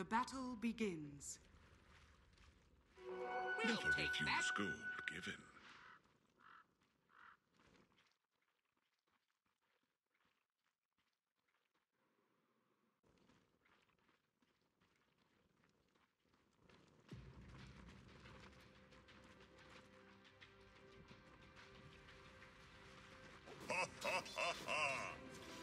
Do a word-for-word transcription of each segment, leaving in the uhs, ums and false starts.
The battle begins. We'll take that. Gold given. Ha ha ha ha!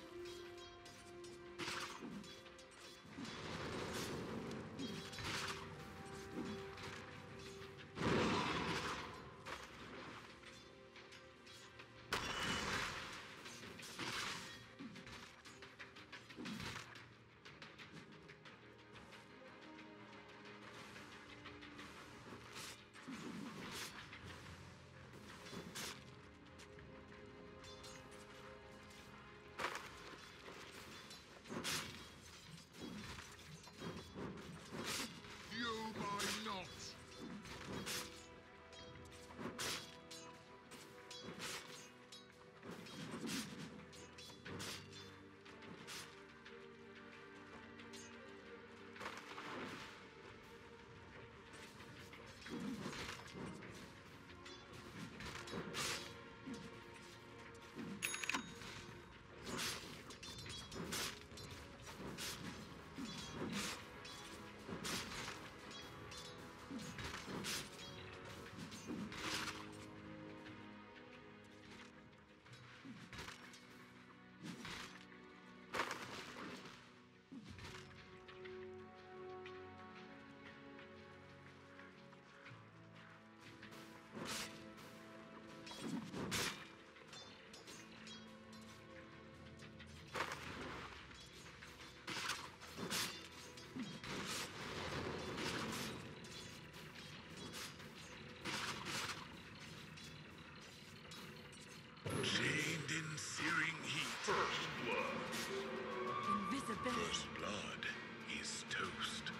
Chained in searing heat. First blood. Invisibility. First blood is toast.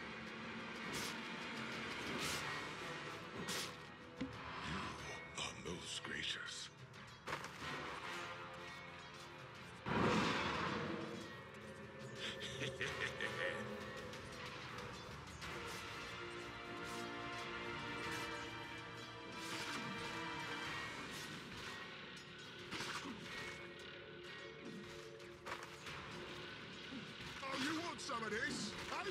You are most gracious. Some of this, eh?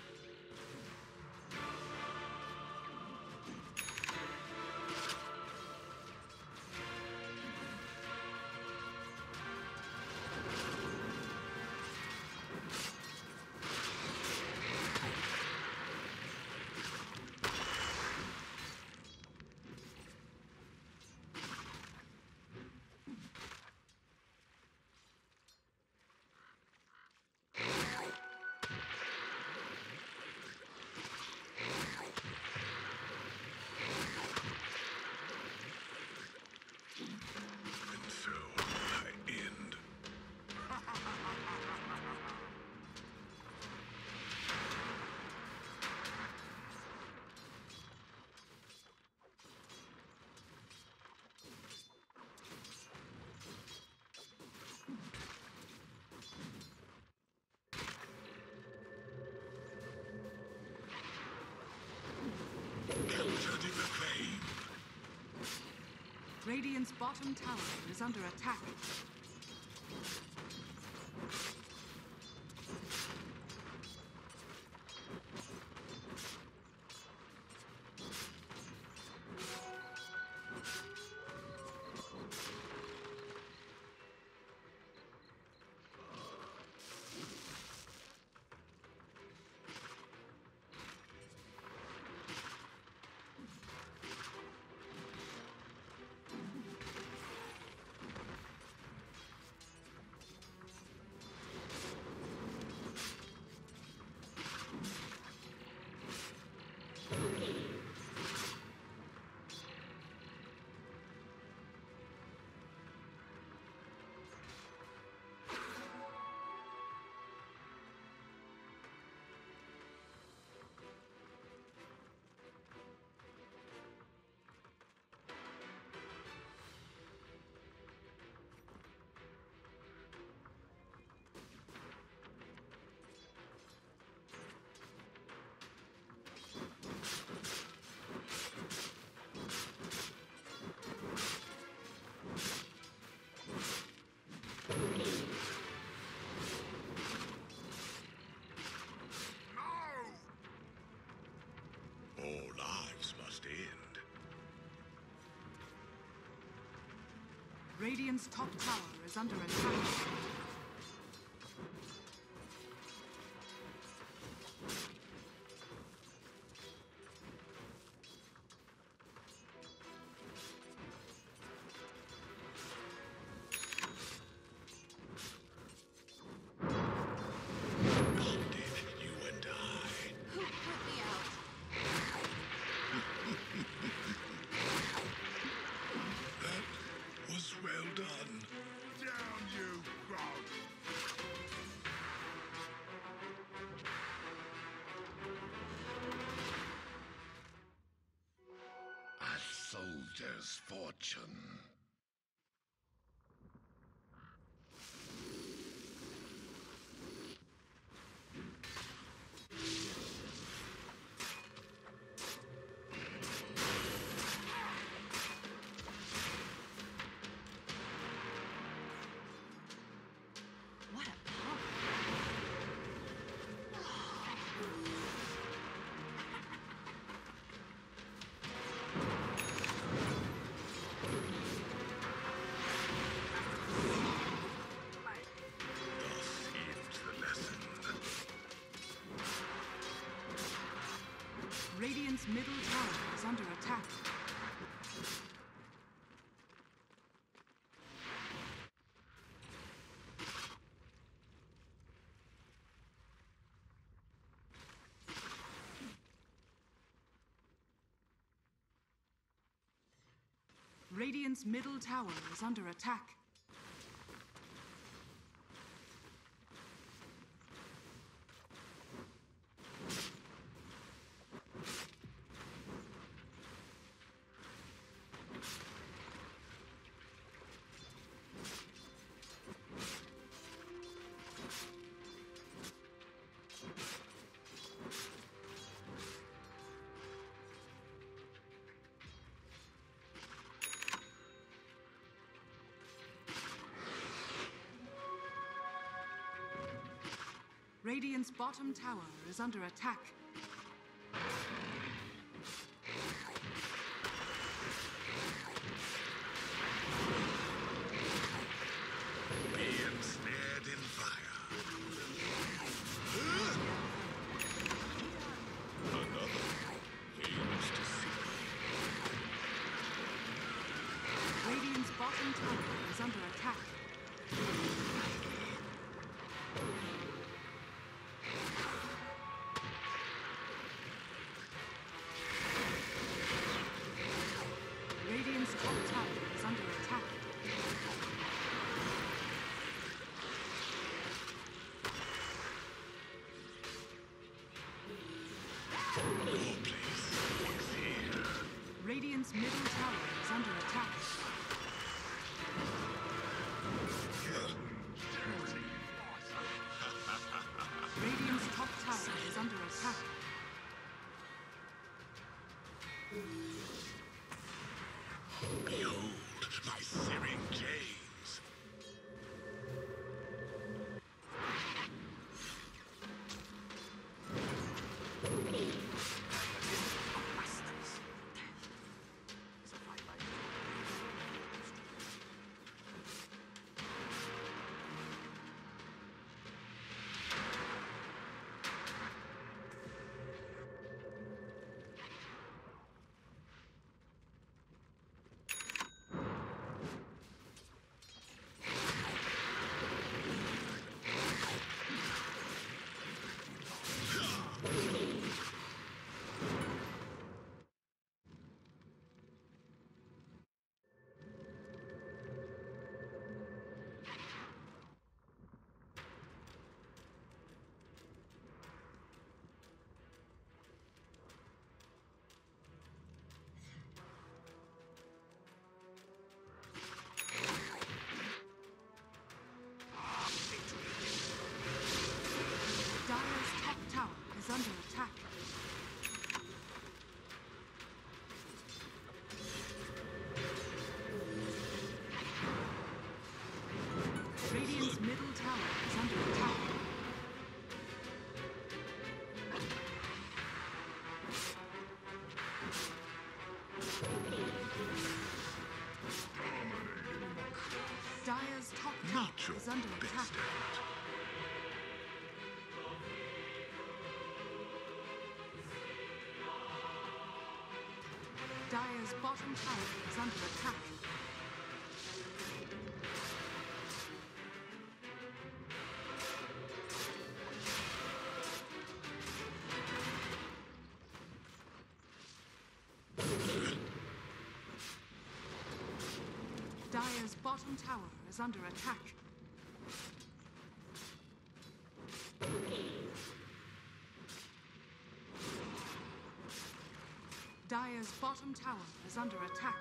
Radiant's bottom tower is under attack. Radiant's top tower is under attack. Well done. Down you go. A soldier's fortune. What a pump! Thus ends the lesson. Radiant's middle tower is under attack. Radiant's middle tower is under attack. Radiant's bottom tower is under attack. Be ensnared in fire. Another fails to see. Radiant's bottom tower is under attack. Radiant's top tower is under attack. Your place is here. Radiant's middle tower is under attack. Radiant's top tower is under attack. Behold my searing chains. Dire's top tower is under attack. Radiant's middle tower is under attack. Dire's top tower Not your is under best attack. effort. Dire's bottom tower is under attack. Dire's bottom tower is under attack. Dire's bottom tower is under attack.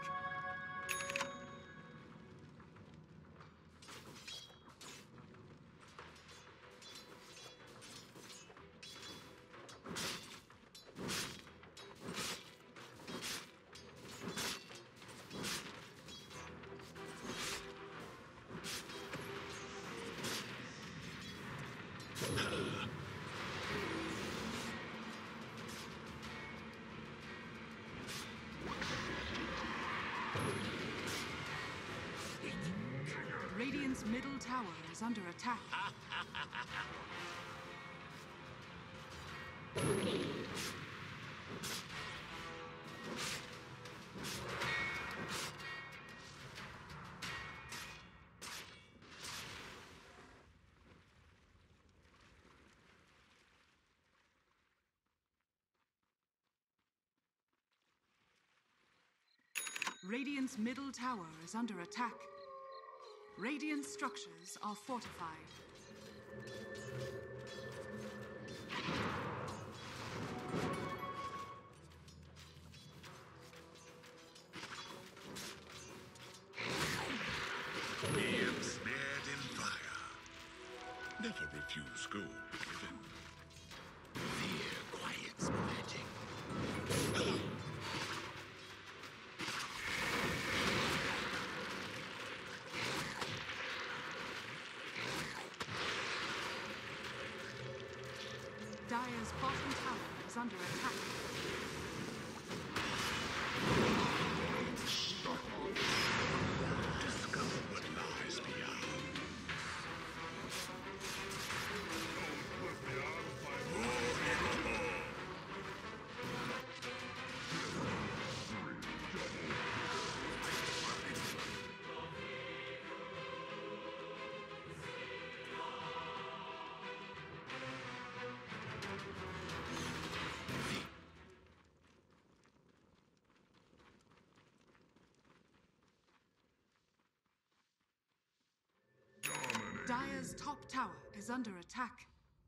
Radiant's middle tower is under attack. Radiant's middle tower is under attack. Radiant structures are fortified. Be ensnared in fire. Never refuse gold given. Fear quiets magic. Dire's bottom tower is under attack. Discover what lies beyond. Dire's top tower is under attack.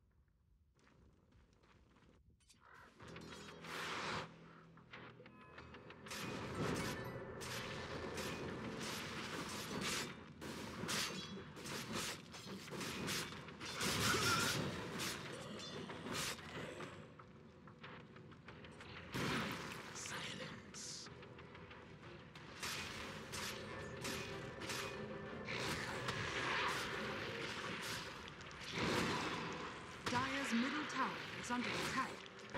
Silence. Dire's middle tower is under attack.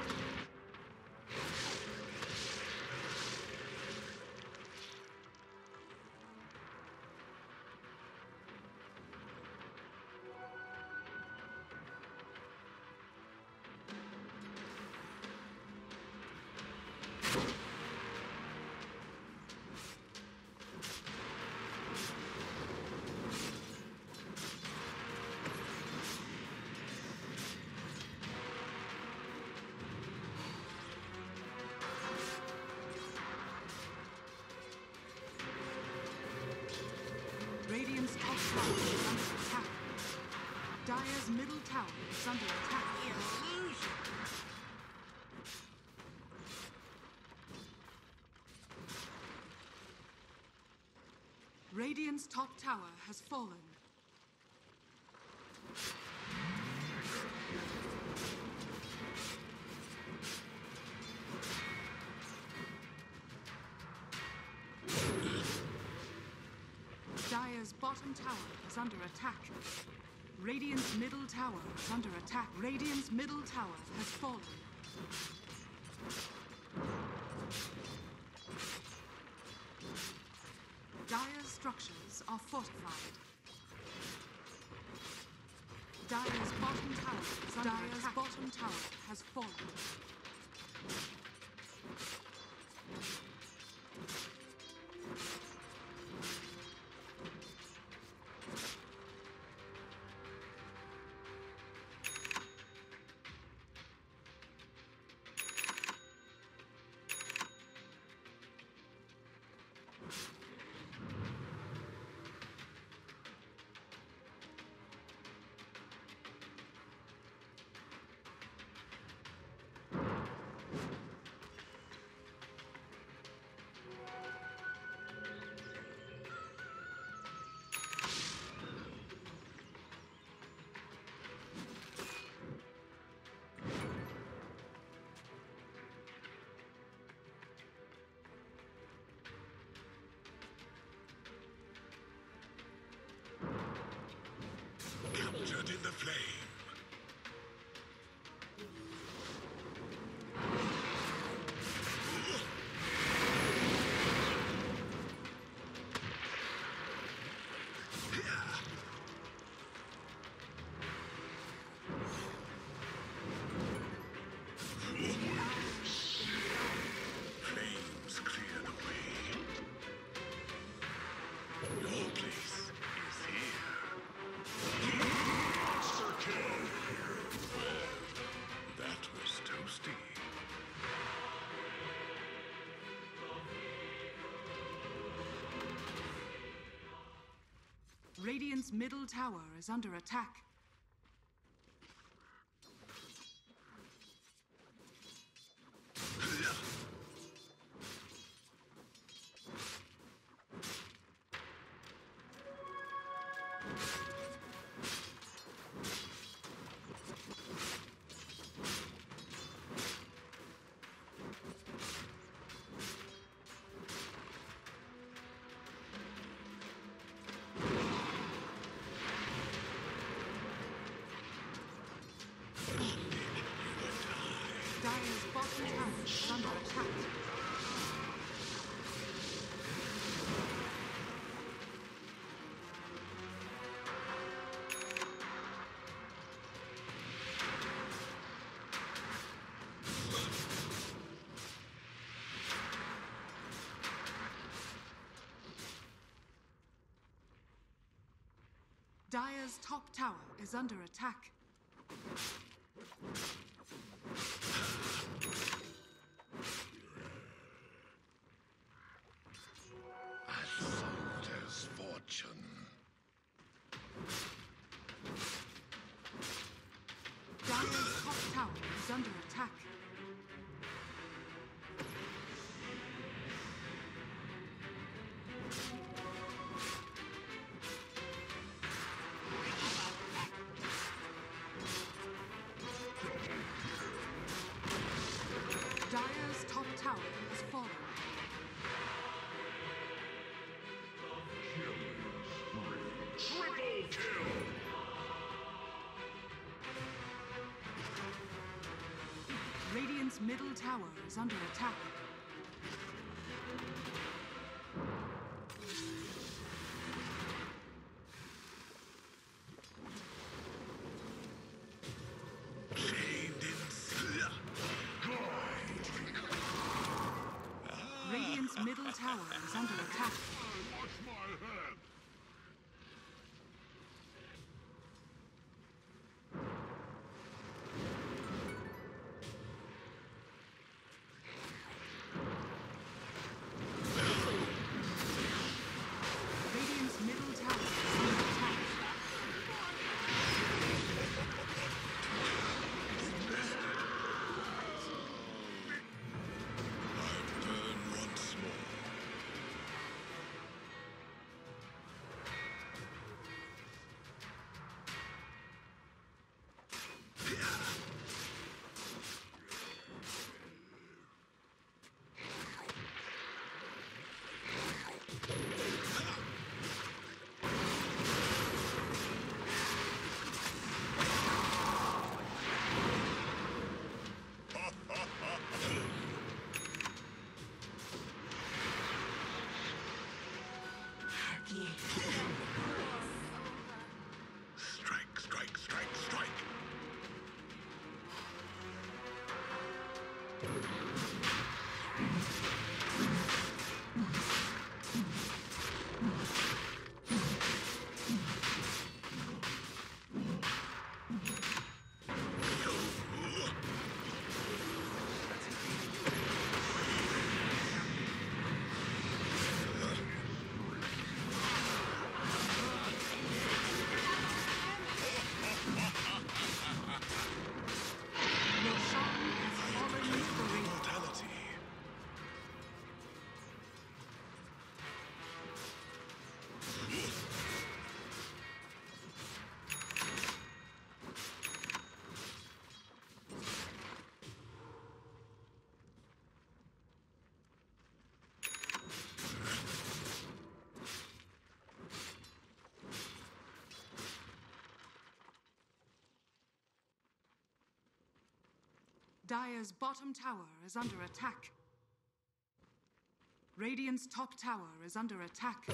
Radiant's top tower is under attack. Dire's middle tower is under attack. Radiant's top tower has fallen. Dire's bottom tower is under attack. Radiant's middle tower is under attack. Radiant's middle tower has fallen. Dire's structures are fortified. Dire's bottom tower is under Dire's attack. bottom tower has fallen. Captured in the flame. Flames clear the way. Your place is here. Monster kill. Well, that was toasty. Radiant's middle tower is under attack. Dire's bottom tower is under attack. Dire's top tower is under attack. Assaulter's fortune. Dire's top tower is under attack. Dire's top tower has fallen. Triple kill! Radiant's middle tower is under attack. Chained in steel. Radiant's middle tower is under attack. Wash my head! Dire's bottom tower is under attack. Radiant's top tower is under attack.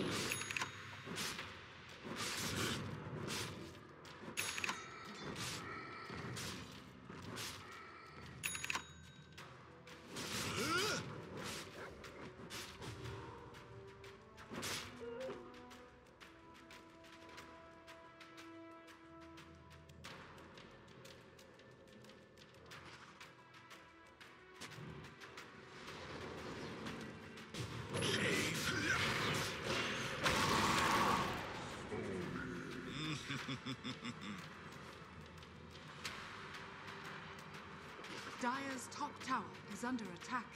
Dire's top tower is under attack.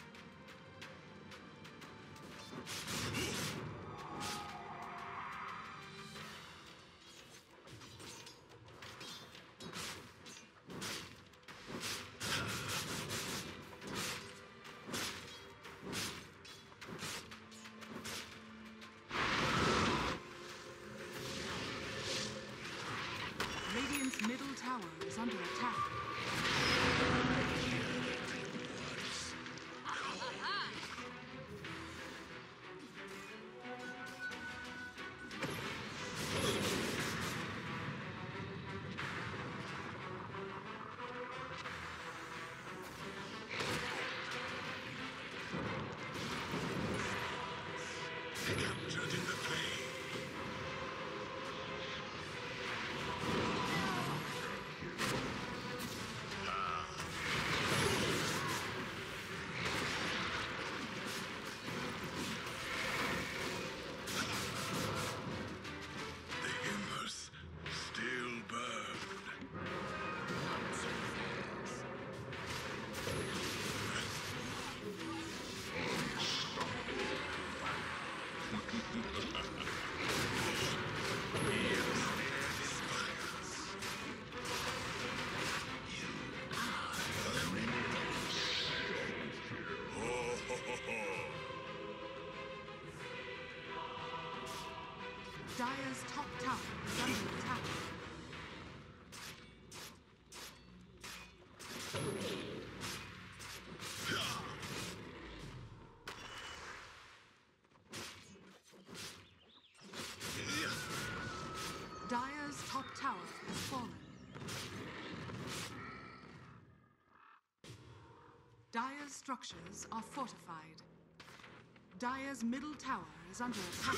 Radiant's middle tower is under attack. Captured in the play. The embers still burn. Dire's top tower is under attack. Dire's top tower has fallen. Dire's structures are fortified. Dire's middle tower is under attack.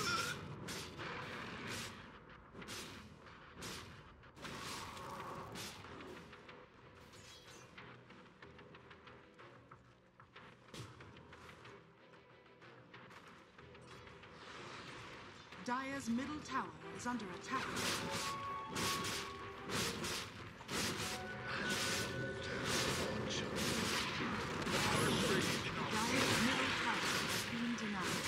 Dire's middle tower is under attack. Dire's middle tower is being denied.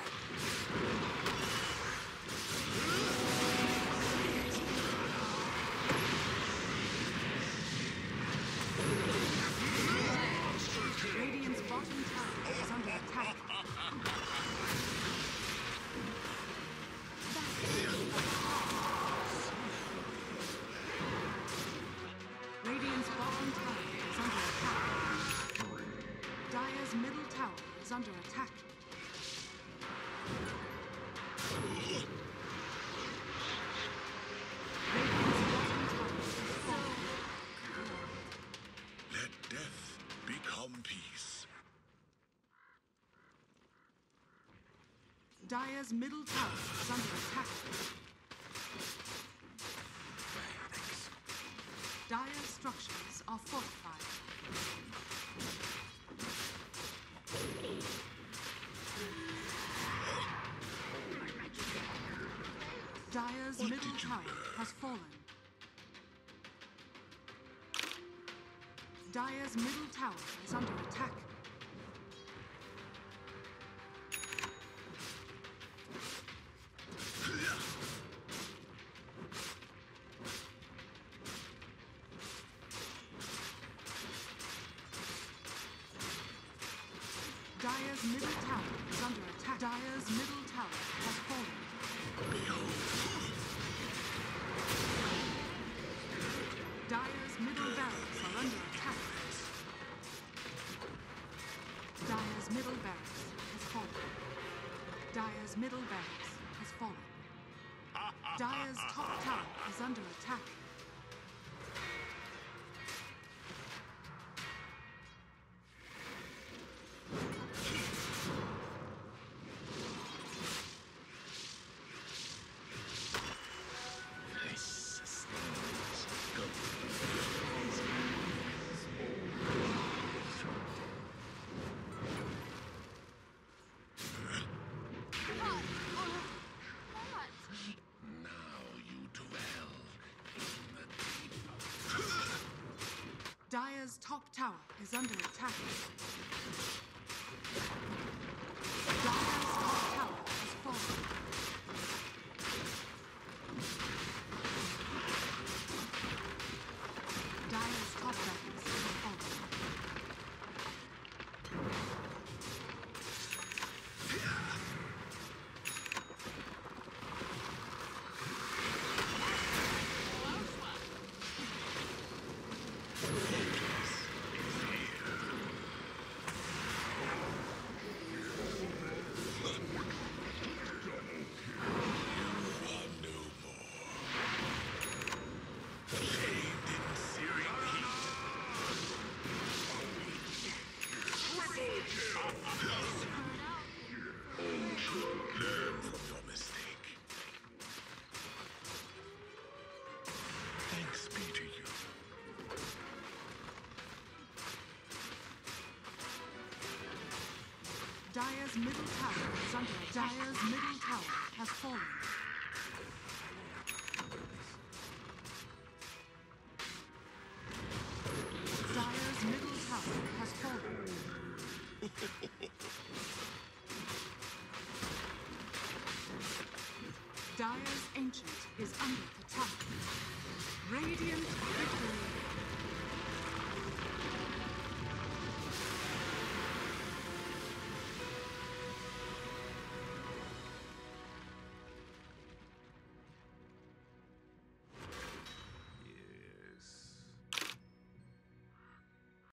Radiant's bottom tower is under attack. Radiant's bottom tower is under attack. Dire's middle tower is under attack. Radiant's bottom tower is falling. Let death become peace. Dire's middle tower is under attack. Dire's structures are fortified. Dire's What middle did you tower learn? has fallen. Dire's middle tower is under attack. Dire's middle tower is under attack. Dire's middle tower has fallen. Dire's middle barracks are under attack. middle barracks has fallen. Dire's top tower is under attack. Dire's top tower is under attack. Dire's top tower has fallen. Dire's top barracks has fallen. Learn from your mistake. Thanks be to you. Dire's middle tower is under attack. Dire's middle tower has fallen. Dire's middle tower has fallen. Dire's ancient is under attack. Radiant